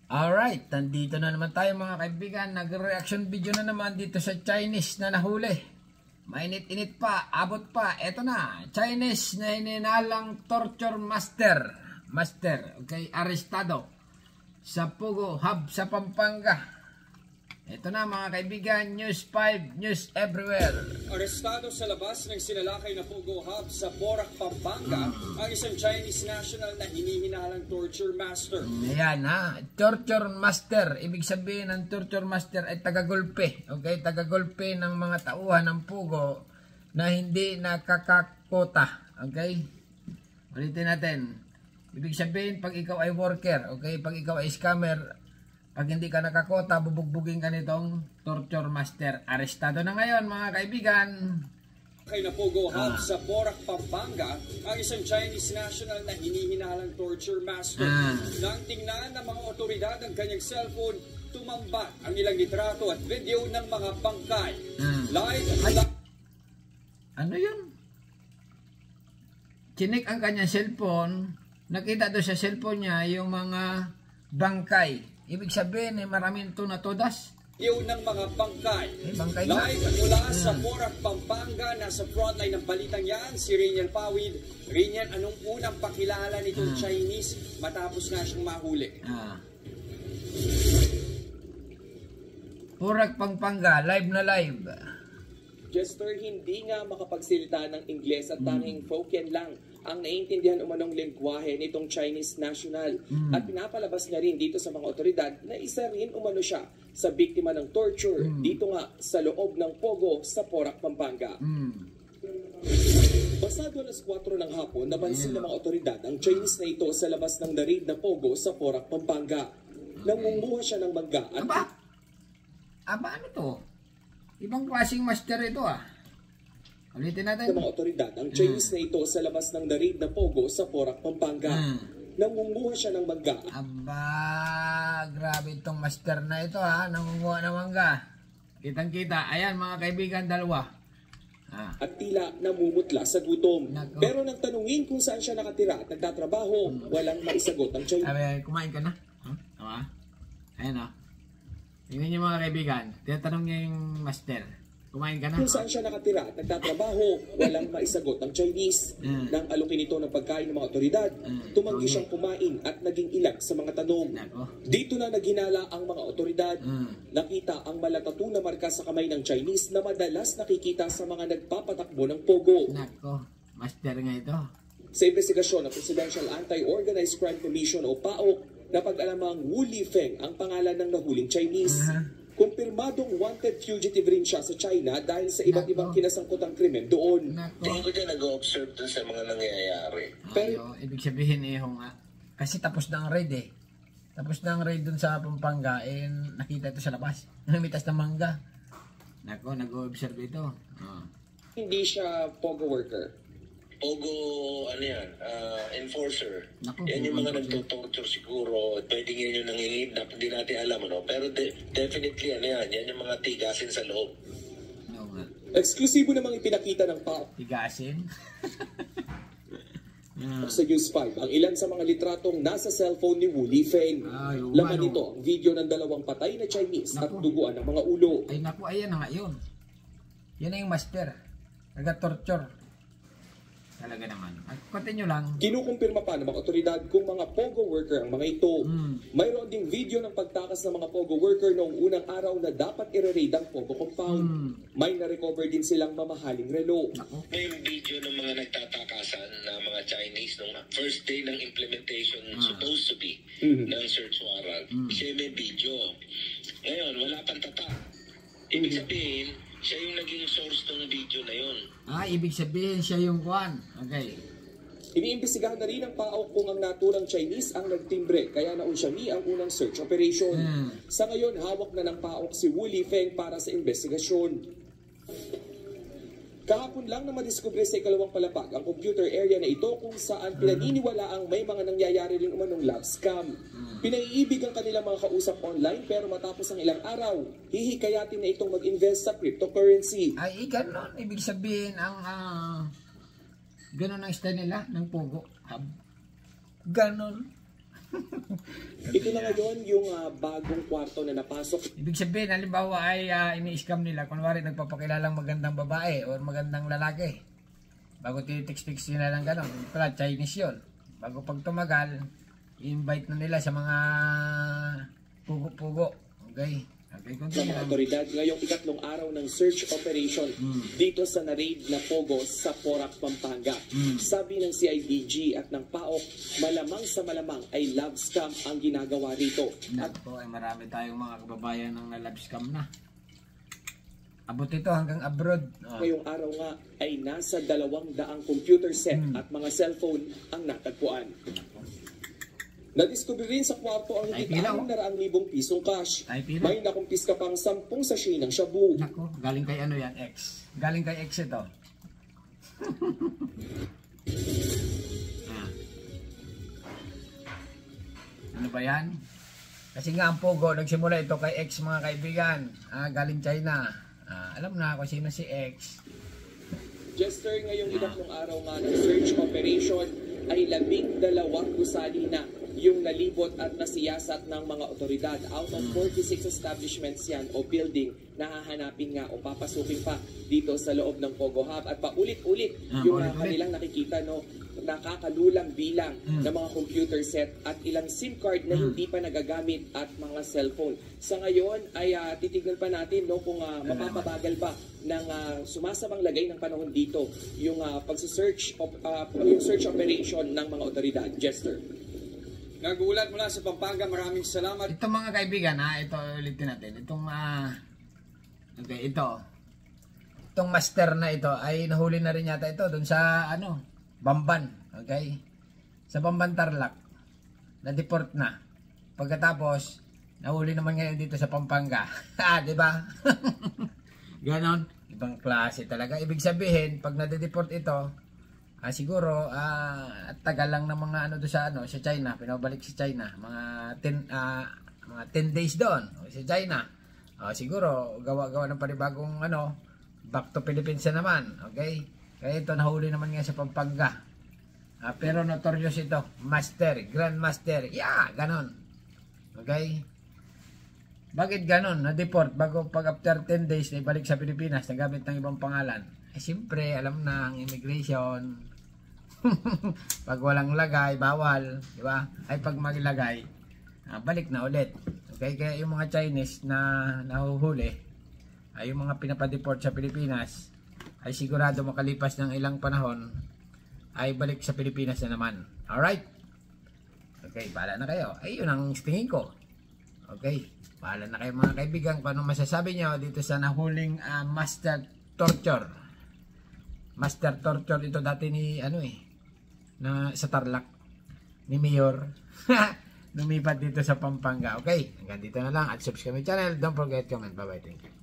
Alright, nandito na naman tayo mga kaibigan. Nag-reaction video na naman dito sa Chinese na nahuli. Mainit-init pa, abot pa. Eto na, Chinese na ininalang torture master, okay, arestado sa Pogo Hub sa Pampanga. Ito na mga kaibigan, News 5, News Everywhere. Arestado sa labas ng sinalakay na Pogo Hub sa Porac, Pampanga ang isang Chinese national na hinihinalang torture master. Ayan ha, torture master. Ibig sabihin ng torture master ay tagagulpe. Okay, tagagulpe ng mga tauhan ng Pogo na hindi nakakakota. Okay, ulitin natin. Ibig sabihin pag ikaw ay worker, okay, pag ikaw ay scammer, pag hindi ka nakakota, bubugbugin ka nitong torture master. Arestado na ngayon mga kaibigan. Kay na Pogo Hub sa Porac, Pampanga ang isang Chinese national na hinihinalang torture master. Nang tingnan ng mga otoridad ang kanyang cellphone, tumambat ang ilang litrato at video ng mga bangkay. Ano yun? Chinik ang kanyang cellphone. Nakita doon sa cellphone niya yung mga bangkay. Ibig sabihin, maraming ito na todas. Yung ng mga bangkay. Live mula sa Porac, Pampanga, nasa frontline ng balitang yan, si Rainiel Pawid. Rainiel, anong unang pakilala nitong Chinese matapos nga siyang mahuli? Porac, Pampanga, live na live. Jester, hindi nga makapagsilita ng Ingles at tanging Hokkien lang ang naiintindihan umanong lengguwahe nitong Chinese national. At pinapalabas niya rin dito sa mga otoridad na isa rin umano siya sa biktima ng torture dito nga sa loob ng Pogo sa Porac, Pampanga. Pasado alas 4 ng hapon, napansin ng mga otoridad ang Chinese na ito sa labas ng narid na Pogo sa Porac, Pampanga. Nangunguha siya ng mangga at... Aba, ano to? Ibang klaseng master ito Ulitin natin. Sa mga otoridad, ang Chinese na ito sa labas ng narid na Pogo sa Porac, Pampanga. Nangunguha siya ng mangga. Aba, grabe itong master na ito nangunguha ng mangga. Kitang-kita. Ayan mga kaibigan, dalawa. At tila namumutla sa gutom. Nako. Pero nang tanungin kung saan siya nakatira at nagtatrabaho, walang maisagot ang Chinese. Sabi, kumain ka na? Ayan tingnan niyo mga kaibigan, tinatanong niya yung master, kumain ka na? Kung saan siya nakatira at nagtatrabaho, walang maisagot ang Chinese. Nang alukin ito ng pagkain ng mga otoridad, tumanggi siyang kumain at naging ilag sa mga tanong. Dito na naghinala ang mga otoridad. Nakita ang malatatu na marka sa kamay ng Chinese na madalas nakikita sa mga nagpapatakbo ng Pogo. Nako, master nga ito. Sa investigasyon ng Presidential Anti-Organized Crime Commission o PAOK, napag-alamang Wu Lifeng ang pangalan ng nahuling Chinese. Kumpirmadong wanted fugitive rin siya sa China dahil sa iba't ibang kinasangkutang krimen doon. Tingin ko dyan nag-observe dun sa mga nangyayari. Pero, ibig sabihin kasi tapos na ang raid Tapos na ang raid dun sa Pampanga, nakita ito sa labas. Namitas ng mangga. Nako, nag-observe ito. Hindi siya Pogo worker. Pogo, enforcer. Naku, yan yung mga nagtutorture siguro. Pwede yan yung nangingidnap. Hindi natin alam, Pero definitely, yan yung mga tigasin sa loob. Eksklusibo namang ipinakita ng PAOK. Tigasin? Sa News 5, ang ilan sa mga litratong nasa cellphone ni Wu Lifeng. Laman nito ang video ng dalawang patay na Chinese at duguan ng mga ulo. Ay naku, ayan na nga yun. Yan na yung master. Nag-torture. Talaga naman. Continue lang. Kinukumpirma pa ng mga otoridad kung mga Pogo worker ang mga ito. Mayroon ding video ng pagtakas ng mga Pogo worker noong unang araw na dapat i-raid ang Pogo compound. May na-recover din silang mamahaling relo. May video ng mga nagtatakasan na mga Chinese nung first day ng implementation supposed to be ng search warrant. Siya may video. Ngayon, wala pang tata. Ibig sabihin, siya yung naging source ng video na yun. Ibig sabihin siya yung kwan. Okay. Iniimbestigahan na rin ng PAOK kung ang naturang Chinese ang nagtimbre, kaya naunsyami ang unang search operation. Sa ngayon, hawak na ng PAOK si Wu Lifeng para sa investigasyon. Kahapon lang na madiskubre sa ikalawang palapag ang computer area na ito kung saan pinaniniwala ang may mga nangyayari rin umanong love scam. Pinaiibig ang kanilang mga kausap online pero matapos ang ilang araw, hihikayatin na itong mag-invest sa cryptocurrency. Ay, ganon. Ibig sabihin ang ganon ang style nila ng Pogo Hub. Ganon. Ito na ngayon yung bagong kwarto na napasok. Ibig sabihin, halimbawa ay ini-scam nila. Kunwari nagpapakilalang magandang babae o magandang lalaki. Bago titext-text nila lang gano'n. Pala, Chinese yun. Bago pag tumagal, i-invite na nila sa mga pugo-pugo. Okay? Okay, Ng mga otoridad ngayong ikatlong araw ng search operation dito sa na-raid na Pogo sa Porac, Pampanga. Sabi ng CIDG at ng PAOK, malamang sa malamang ay love scam ang ginagawa rito. At po ay marami tayong mga kababayan ng na-love scam na. Abot ito hanggang abroad. Ngayong araw nga ay nasa 200 computer set at mga cellphone ang natagpuan. Nadiscover rin sa kwarto ang higit 600,000 pisong cash. May nakumpiska pang 10 sachet ng shabu. Nako, galing kay ano yan, X. Galing kay X ito. Ano ba yan? Kasi nga ang Pogo, nagsimula ito kay X mga kaibigan. Galing China. Alam na ako sino si X. Jester, ngayong ikatlong araw nga ng search operation ay 12 gusali na yung nalibot at nasiyasat ng mga otoridad. Out of 46 establishments yan o building na hahanapin nga o papasukin pa dito sa loob ng Pogo Hub. At paulit-ulit yung kanilang nakikita, no, nakakalulang bilang ng mga computer set at ilang SIM card na hindi pa nagagamit at mga cellphone. Sa ngayon ay titignan pa natin, no, kung mapapabagal ba ng sumasabang lagay ng panahon dito yung pagsisearch yung search operation ng mga otoridad. Jester. Nagulat mula sa Pampanga, maraming salamat. Ito mga kaibigan, ito ulitin natin. Itong okay, itong master na ito ay nahuli na rin yata ito doon sa Bamban, okay? Sa Bamban Tarlac. Na-deport na. Pagkatapos nahuli naman ngayon dito sa Pampanga. Di ba? Ganon. Ibang klase talaga. Ibig sabihin, pag na-deport ito, siguro tagal lang ng mga doon sa sa China, pinabalik sa China, mga 10 days doon sa China. Siguro gawa ng panibagong back to Philippines na naman, okay? Kaya ito nahuli naman nga sa Pampanga. Pero notorious ito, master, grandmaster. Ganon. Okay? Bakit ganon? Na-deport bago pag after 10 days na ibalik sa Pilipinas, nagamit ng ibang pangalan. Siyempre, alam na ang immigration. Pag walang lagay, bawal. Di ba? Ay pag maglagay, balik na ulit. Okay? Kaya yung mga Chinese na nahuhuli, ay yung mga pinapadeport sa Pilipinas, ay sigurado makalipas ng ilang panahon, ay balik sa Pilipinas na naman. Alright? Okay, bahala na kayo. Ay, yun ang tingin ko. Okay, bahala na kayo mga kaibigan kung anong masasabi nyo dito sa nahuling master torture. Master torture ito dati ni na sa Tarlac ni Mayor. Lumipat dito sa Pampanga. Okay, hanggang dito na lang at subscribe my channel. Don't forget comment. Bye bye. Thank you.